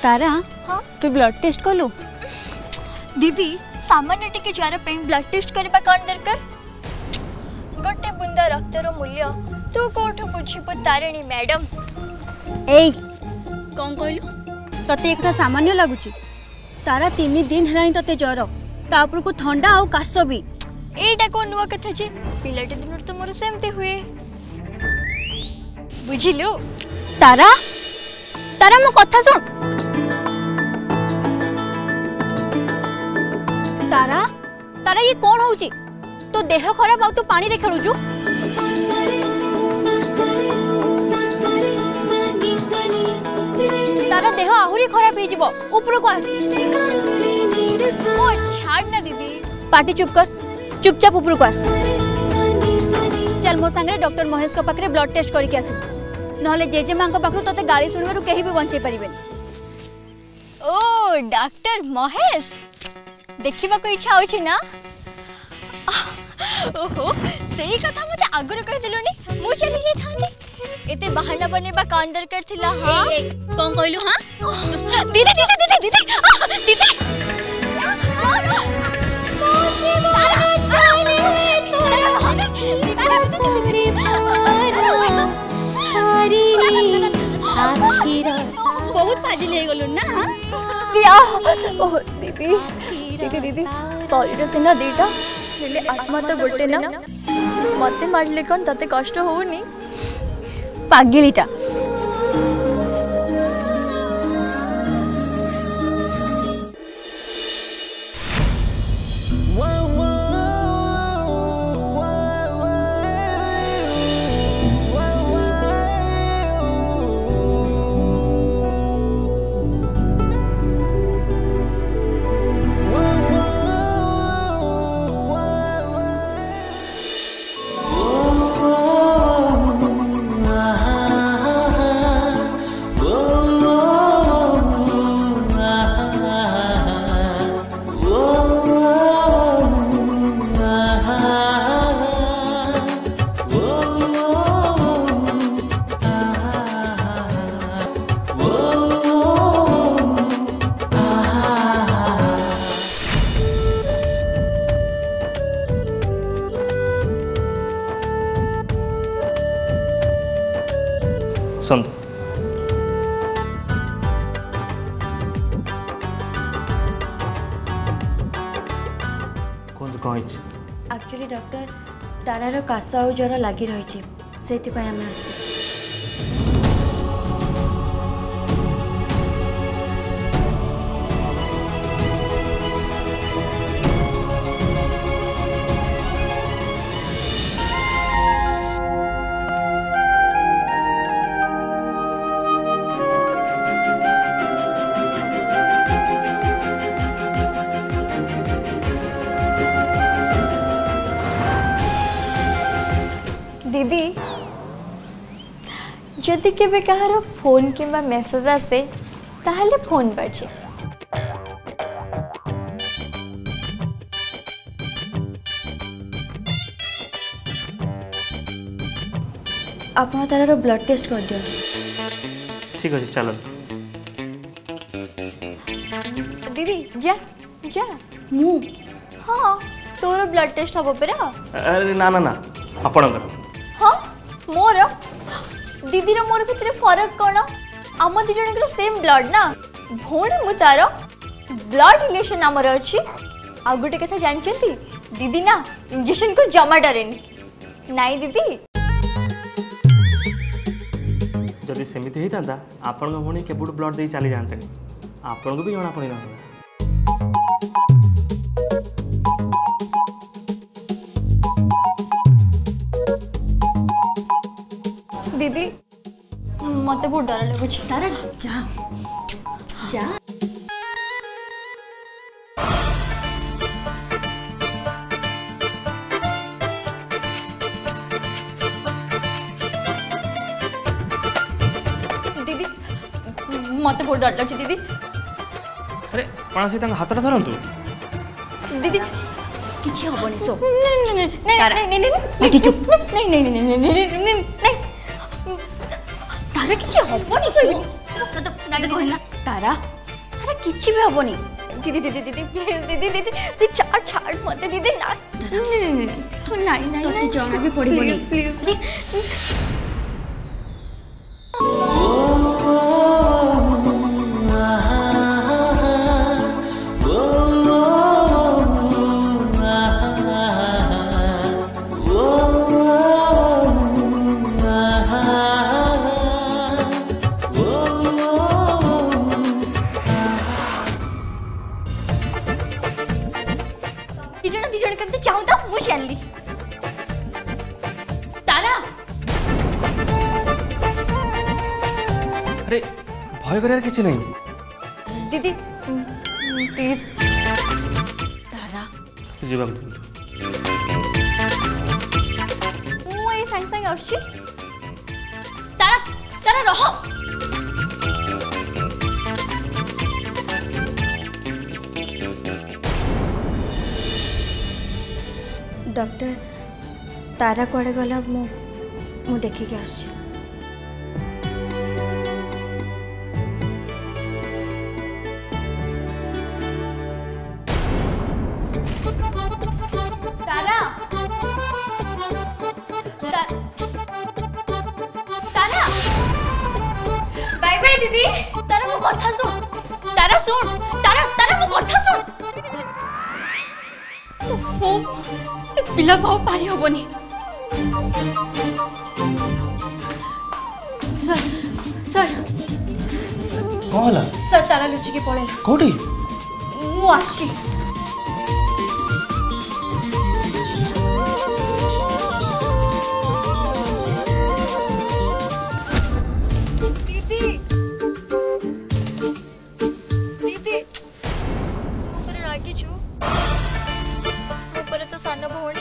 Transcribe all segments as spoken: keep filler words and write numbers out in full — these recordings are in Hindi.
तारा हाँ तू ब्लड टेस्ट कलु दीदी सामान्य टिके ज्वर पे ब्लड टेस्ट करबा कौन दरकार गोटे बुंदा रक्तर मूल्य तू कोठु बुझिबु तारिणी मैडम ए कौन कहलु तते एक सामान्य लगुच तारा तीन दिन है तते ज्वर तापर को ठंडा आ काश भी एटा को नुआ कथा जे पिलाटे दिन तो मोर सेमते हुए बुझिलु तारा तारा मो कथा सुन तारा तारा ये कौन होउची तो देह खराब आ तू पानी रे खेलुजु तारा देह आहुरी खराब हो जिवो ऊपर को आस ओ छाड़ ना दीदी पाटी चुप कर चुपचाप ऊपर को आस चल मो संगे डॉक्टर महेश को पाखरे ब्लड टेस्ट करके आसी नहले जेजे मां को पाखरु तते गाली सुनबारु केही भी बंचै परिबेन ओ डॉक्टर महेश देखिबा को इच्छा होछि ना ओहो सही कथा मते आगुर कह दिलोनी मु चली जाई थांती एते बहाना बनेबा कान दरकार थिला हां कोन कहलु हां दुष्ट दीदी दीदी दीदी दीदी दीदी मुझे तारा चले ससुरी पारा तारिणी आखिर बहुत फाजिल हे गलु ना या ओह दीदी दीदी दीदी शरीर सिना दीटा हेले आत्मा तो गोटे ना मते मारले कोन तते कष्ट होउनी पागलिटा सुन कौन कौन एक्चुअली डॉक्टर तारार काश आ ज्वर लगी रही से आम आसते दीदी जदि केबे कहार फोन किंबा मेसेज आसे ताहले फोन बाजे आपन तारार ब्लड टेस्ट कर दियो ठीक अच्छे चलो दीदी जा जा मु हाँ तोर ब्लड टेस्ट हम परा अरे ना ना ना आपणकर हाँ मोर दीदी रो मोर भितर फरक कौन आम दी जन सेम ब्लड ना भौणी मु तार ब्लड रिलेशन आमर अच्छी आ गोटे कथा जानछंती दीदी ना इंजेक्शन को जमा डरेनी नाई दीदी जदि सेमिति हेता आपण भौणी केबुड ब्लड दे चली जानते आपण को भी जणा पड़ी ना दीदी मते बहुत डर लगुच तारा जा जा दीदी मते बहुत डर लगुच दीदी अरे कौन से हाथ धरतु दीदी किसी हबनी सो नहीं नहीं नहीं नहीं चुप नहीं नहीं नहीं नहीं नहीं नहीं तारा किसी हबनी सो तो ना कहला तारा तारा किछि भी हबनी दीदी दीदी दीदी प्लीज दीदी दीदी प्लीज छाड़ छाड़ मत दीदी ना नहीं नहीं नहीं तोते जमा भी पड़िबनी प्लीज दिजण दिजण करते चाहूं तो मु जानली तारा अरे भय कर किसी नहीं दीदी प्लीज तारा जीवा मु ए संग संग आछी तारा तारा रहो डॉक्टर तारा कुआड़े गला मु मु देखिक आसुची तारा ता, तारा बाय बाय दीदी तारा मो कथा सुन तारा सुन तारा तारा मो कथा सुन ओफो पिला को पारी हबनी सर सर कौन हला सर तारा लुचि के पळेला कोठी मु आस्ट्री दीदी दीदी तू पर रागी छु मो पर तो सानो भौणी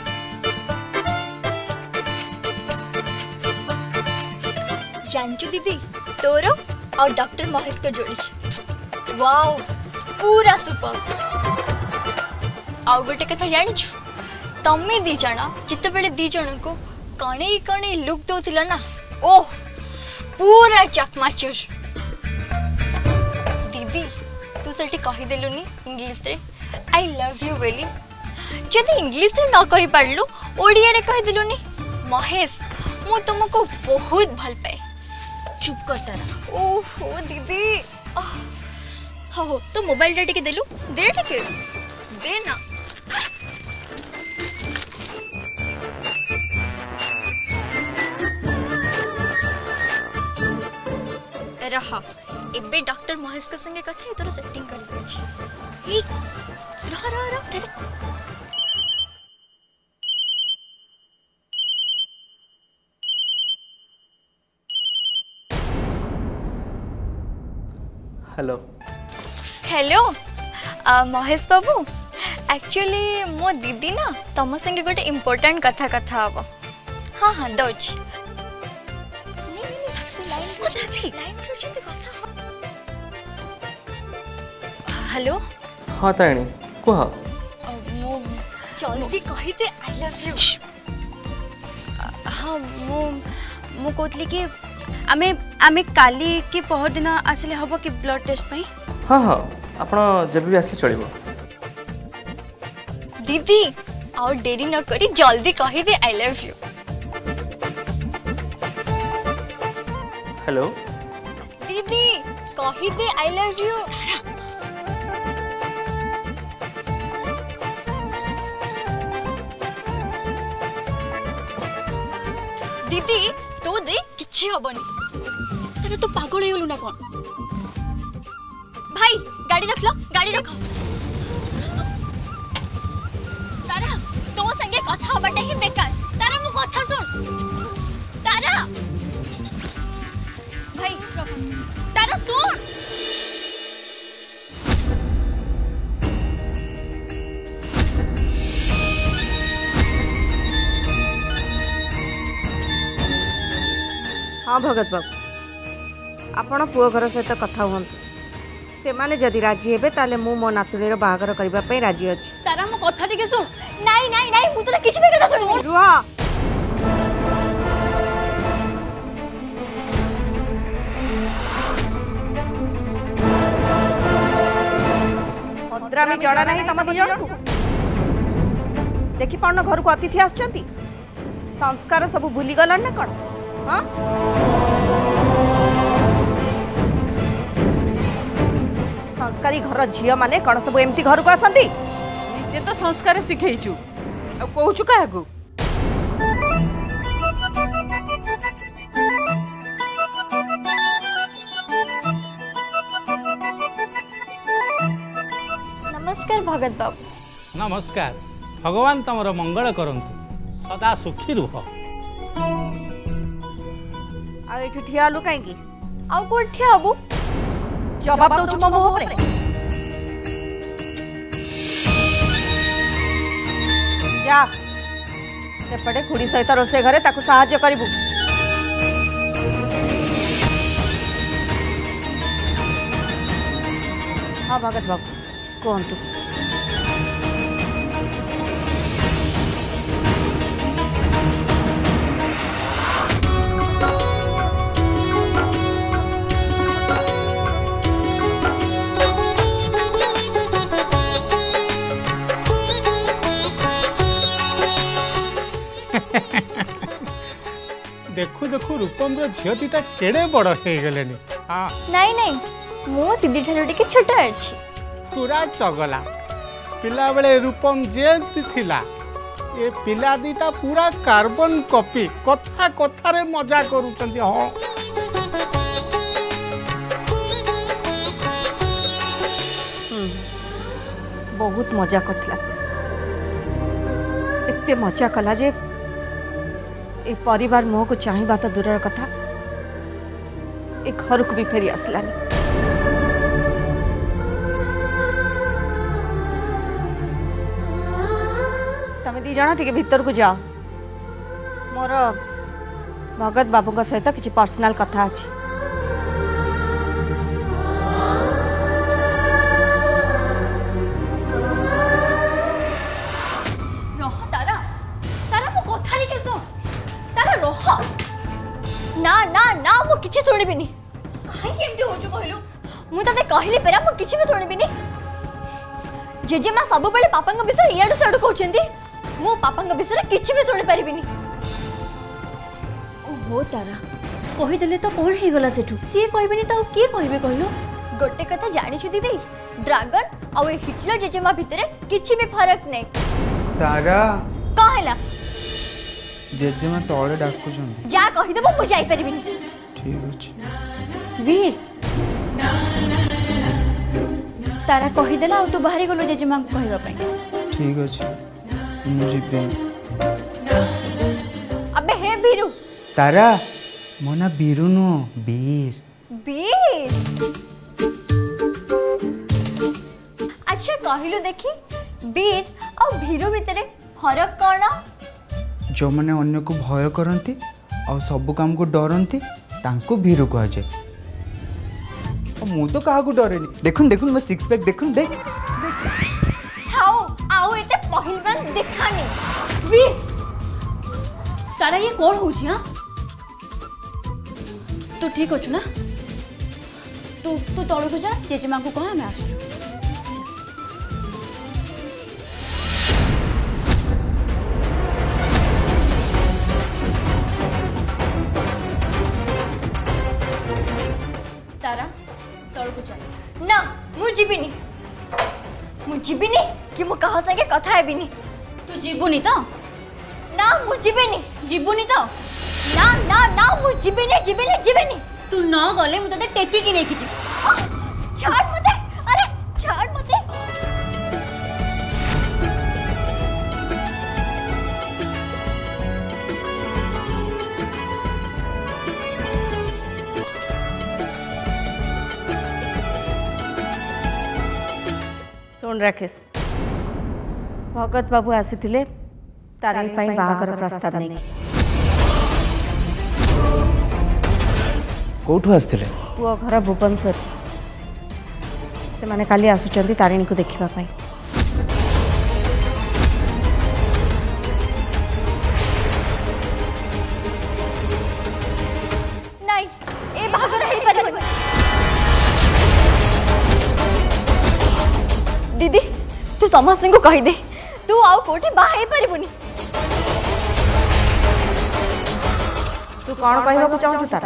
जानचु दीदी तोर और डॉक्टर महेश को जोड़ी वाओ पूरा सुपर आउ गोटे कथा जानचु तमे दी जण जिते बेले दी जण को कणे कणे लुक दोथिला ना ओह पूरा चकमाचुर दीदी तू सेठी कहि देलुनी इंग्लिश रे आई लव यू वेली जदि इंग्लिश रे न कहि पारलु ओडिया रे कहि देलुनी महेश मु तुमको बहुत भल पाए चुप कर तारा ओहो दीदी हो हो तो मोबाइल डेटी के देलु दे ठीक दे ना रहा एबे डॉक्टर महेश के संगे कथे तोर सेटिंग कर दे छी ई रहा रहा रहा hello hello Mahesh Babu actually मो दीदी ना तुम संगे गोटे इम्पोर्टेंट कथा कथा हम हाँ हाँ दौच हेलो हाँ तारिणी कह जल्दी कही दे आई लव यू हाँ मु मु कहतली कि आमे आमे काली के पहर दिन आसले हबो कि ब्लड टेस्ट पई हाँ हाँ आपण जब भी आसले चलिबो दीदी और देरी न करी जल्दी कही दे आई लव यू हेलो दीदी कही दे आई लव यू दीदी तो दे किछि हबनी तेरे तो पागल हो गलु ना कोन भाई गाड़ी रख लो गाड़ी रखो तारा तो संगे कथा हबाटे ही बेकार तारा मु कथा सुन तारा भाई रखो तारा सुन हाँ भगत बाबू आपण पुओ घर सहित कथा हूँ से माने जदि राजी हेबे ताले मु मो नातुणीर बाहागर करबा पई राजी अछि तारा मो कथा टिके सुन नाही नाही नाही मु तोरा किछि भी कथा सुन रुहा भद्रामी जड़ा नहीं तम दी जन देखी पाउन घर को अतिथि आछंती संस्कार सब भूली गलन ना कौन हाँ संस्कारी घर झील माने कौन सब एमती घर को आसती निजे तो संस्कार शिखेचु कहूचु क्या नमस्कार भगत बाबू। नमस्कार भगवान तमर मंगल करंतु सदा सुखी रुह। आ एठु ठिया लु काई आउ को ठिया हबु जवाब दउ तुम मोह परे जा सेपटे खुड़ी सहित रोसे घरे ताकू साहाय्य करिबु। हाँ भगत बाबू कहतु देखु देखु रूपम झील दीटा केड़े बड़ हो गले। हाँ नहीं नहीं मो दीदी ठारो टिके छोट अछि पूरा चगला पिला बेले रूपम जेमती थिला ये पिला दीटा पूरा कार्बन कॉपी कथा कथा रे मजा करूछन। हाँ बहुत मजा करथिला से एते मजा कला जे ए परिवार मोह को चाहिबा तो दूर कथा ए घर को भी फेरी आसलानी। तमे दी जण टिके भीतर को जाओ मोर भगत बाबू का सहित किछि पर्सनल कथा अछि। रह तारा तारा मो कथा रे के सुन तारा रह ना ना ना मो किछि सुनिबिनी काहे केमती होजु कहलु मु तते कहली पेरा मो किछि भी सुनिबिनी जेजे मा सब बेले पापा के विषय याडू साडू कहउछंती मो पापा के विषय किछि भी सुनि परिबिनी। ओहो तारा कहि देले तो कोन हे गला सेठू सी कहबिनी तो के कहबे कहलु गोटे कथा जानि छु दीदी ड्रैगन आ हिटलर जेजेमा भितरे किछि भी फरक नै। तारा कहला जेजेमा तळे डाकु छन जा कहि देबो मु जाई परिबिनी। ठीक अछि वीर तारा कहि देला आ तू बाहरी गलो जेजेमा को कहबा पई। ठीक अछि मु जिबे। अबे हे वीरू तारा मोना बीरू नो वीर वीर अच्छा कहिलु देखी वीर और भीरू भितरे फरक कोन? जो माने अन्य को भय करंती और सब काम को डरंती तांको भीरू कह जाए। मु तो कहा को डरेनी देखुन देखुन मैं सिक्स पैक देखुन देख देख थाओ आओ एते पहिलवान देखानी वीर तारा ये कौन होची? हां तू ठीक अच्छु ना तू तू तौड़ को जा जेजेमा को कह हमें आसु। तारा तौड़ को चल ना मु जीबिनी मु जीबिनी कि मु कहा संगे कथा हेबिनी। तू जीबुनी तो ना मु जीबिनी जीबुनी तो ना ना ना मु जीबिनी जीबिनी जीबिनी तू न गले मु तते टेकी कि नै कि छाड़ मते अरे छाड़ मते। सुन राकेश भगत बाबू आसीथिले तारिणी पाई बाहागर प्रस्ताव नहीं कोठु आस्थिले पुओ घर भुवनेश्वर से माने काली आसुचंती तारिणी को देखिबा पाई। नहीं ए बाहागर हेई परिबो दीदी समस्त को कहीदे तू आउ कोठी बाहे परिबुनी। तू कौन कहबा चाहू तारा?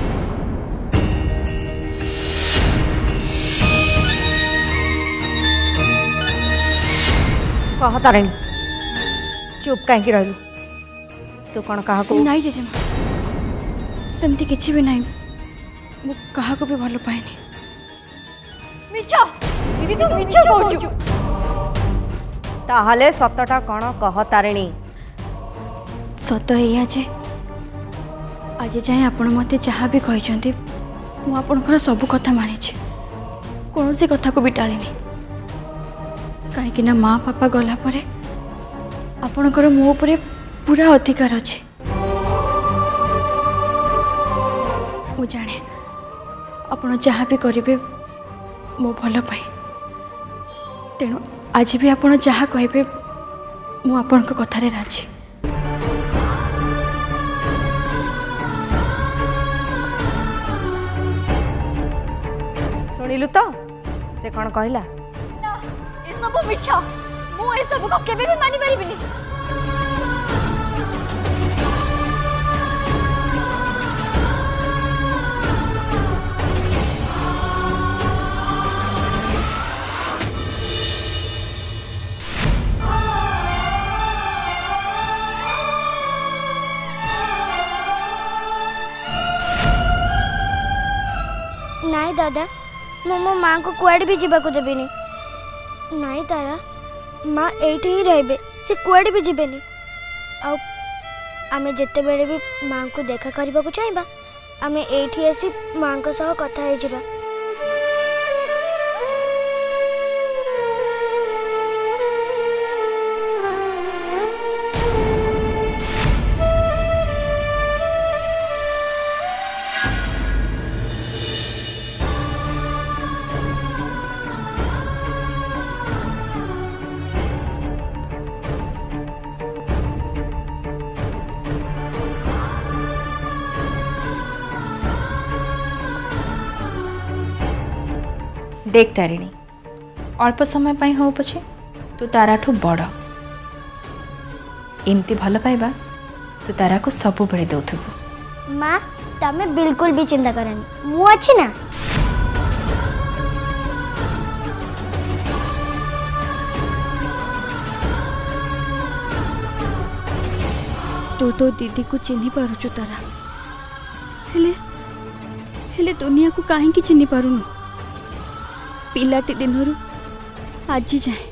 कह तारिणी चुप कहीं रहलु? तू कौन कहा को? नहीं जेजेमा सेमती किछि भी नहीं, मु कहा को भी भल पाएनी। मिछा दीदी तू मिछा कहू। ताहले सतटा कौन कह तारिणी? सत एया जे आज जाए आपण मते जहाँ भी कहते मु आपणकर सब कथा मानी, कौन सी कथा को भी टालिनी। कहीं ना माँ पापा गला परे आपणकर मो उपरे पूरा अधिकार अच्छे। मु जाने आपण जहाँ भी करेंगे मो भल पाए, तेणु आज भी आपण जहाँ कहे मु आपण कथारे राजी। शुणिलु तो से कौन कहला? ना ए सब मिछा, मु ए सब को केबे भी मानि परिबिनी। नाई दादा मु मो माँ को कुआड़े भी जीवा को देबेनी। नाई तारा माँ एठी ही रहबे, से कुआड़े भी जीवेनी। आ आमे जत्ते बेले भी माँ को देखा करबा को चाहबा आमे एठी आसी माँ को सह कथा हे जीवा। देख तारिणी अल्प समय पाई हो पछे तू ताराठू बड़, एमती भल पाइबा तू तारा को सबु बेले दउथबु। माँ तमे बिल्कुल भी चिंता करनी, मु अच्छी ना। तू तो दीदी को चिन्ही पारुचु तारा, हेले हेले दुनिया को काहे की चिन्ही पारुनु? पिलाटी दिनरू आज जाए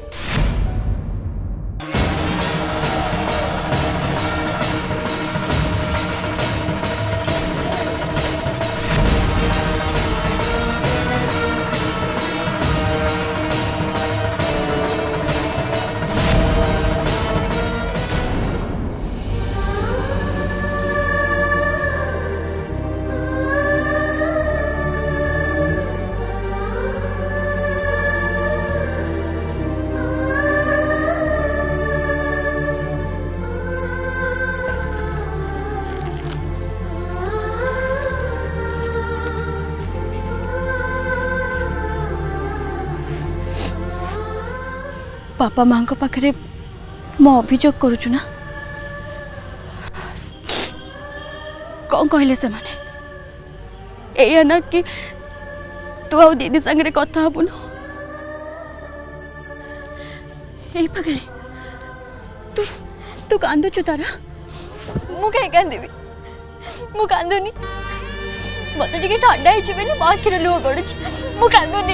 बापा माँ को पाखरे मो अभियोग करुचु ना? कौन कहले से माने एया ना कि तू आ दीदी संगे कथा हबुन? ए पाखरे तू तू कांदुचु तारा? मु कहीं कांदेबी, मु कांदुनी। मत टिके ठंडा हेछि बेले मो आखिर लुह गडुछि, मु कांदुनी।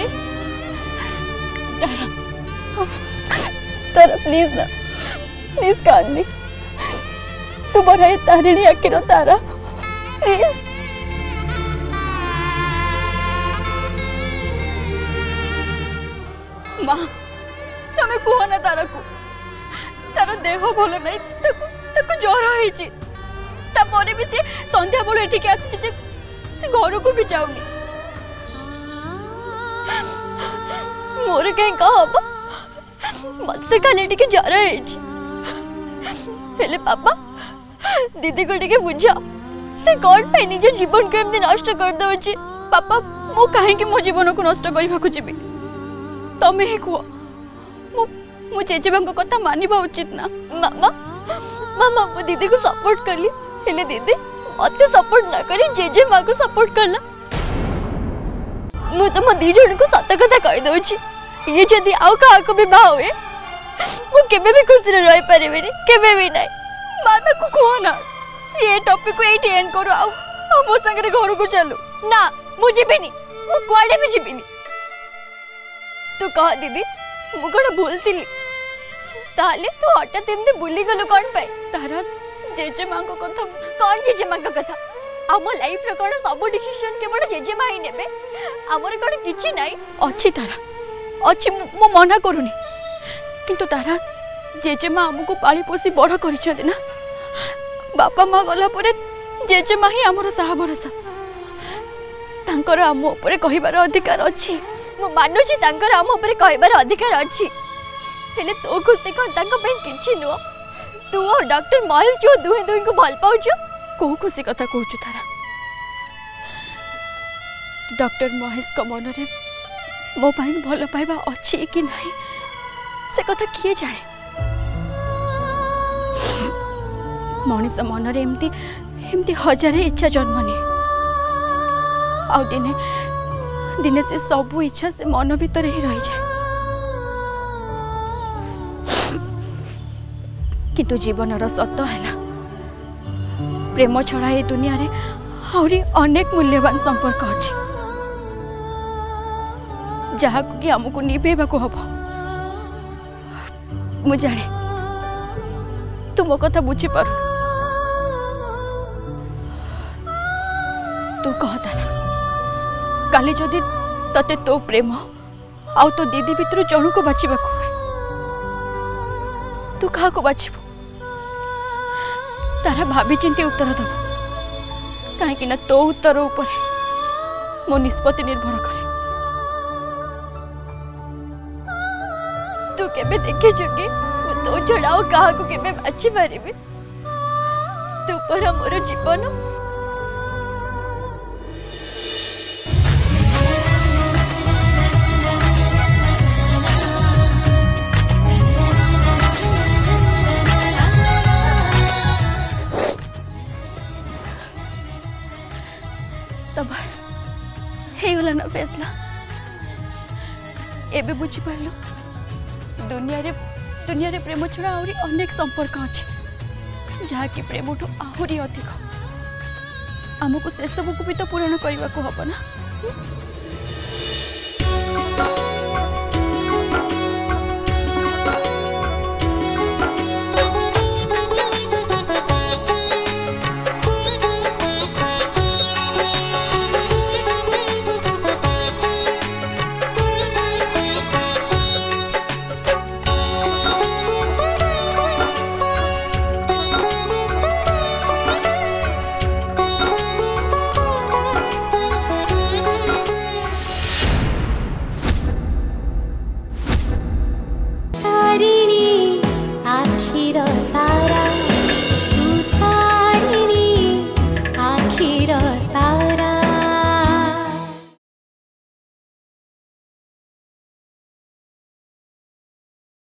तारा तारा प्लीज ना, प्लीज कांदी। तू बड़ा ये तारिणी आखिर तारा प्लीज। माँ तमें कुह ना तारा को, तार देह भल नहीं, ताको ताको ज्वर होइछि। तापरे भी से संध्या बेले एठिके आसी जे से घर को भी जाउनी। मोर कहीं कहब मत खाली टिके ज्वर होइछि, हेले पापा दीदी को टिके बुझा से कौन पे निज जीवन को एमती नष्ट कर दउछि। पापा मु काहे कि मो जीवन को नष्ट करबा को जीबी? तमे ही कह, मु मु जेजेमा कथा मानिबा उचित ना। मामा मामा मु दीदी को सपोर्ट करली हेले दीदी मते सपोर्ट ना करी जेजेमा को सपोर्ट करला। मु तो दी जन को सत कथा कहि दउची ये जदी आउ का को भी बा हुए मु केबे भी खुश रह पारेबेनी केबे भी नहीं। माता को कहो ना सी ए टॉपिक को एटी एंड करो आउ मो संगे घर को चलो ना मु जीबिनी मु कुआडे भी जीबिनी। तू कह दीदी मु कोन भूलतिली ताले तू हठात एमती भूली गलो कोन पाई? तारा जेजेमा को कथा कोन जेजेमा को कथा आम लाइफ रे कोन सब डिसीजन केवल जेजेमा ही नेबे हमर कोन किछि नाही अच्छी तारा अच्छी मो मना करूनी किंतु तारा जेजेमा हमको पाली पोसी बड़ कर ना बापा माँ गला परे जेजेमा ही आमर साहा भरोसा तांकर आम उपरे कहिबार अधिकार अछि। मु मानुची तांकर आम उपरे कहिबार अधिकार अछि हेले तो खुशी कोन तांको पे किछि नो तू और डॉक्टर महेश जो दुहे दुहे को भल पाउछ को खुशी कथा कहूछु तारा डॉक्टर महेश को मन रे मो पाई भल पाइबा अछि कि नहीं से कथा किए जाने। मनीष मन रे एमती एमती हजार इच्छा जन्म नहीं आ दिने दिने से सबू इच्छा से मन भीतर ही रही जाए किंतु जीवन सत है प्रेम छड़ा ए दुनिया रे आउरी अनेक मूल्यवान संपर्क अच्छी जहाँ कि आमको निभेबा को हम मु जाने तू मो कथा बुझी पार तू कह तारा काली जदि तते तो प्रेम आउ तो दीदी भितर जणु को बाछिबा को तू कहा को बाछिबू तारा भाभी चिंती उत्तर दबू कहीं ना तो उत्तर ऊपर मो निष्पत्ति निर्भर करे। तू केबे देखे जोगे तो छड़ाओ कहा को केबे बाछी पारिबे तू पर मोर जीवन तो बस हेगला ना फैसला एबे बुझी पारलु दुनिया रे दुनिया रे प्रेम छड़ा आउरी अनेक संपर्क अच्छे जहाँ कि प्रेम ठू आहुरी अधिक आमको से सब को भी तो पूरण करने को हम ना।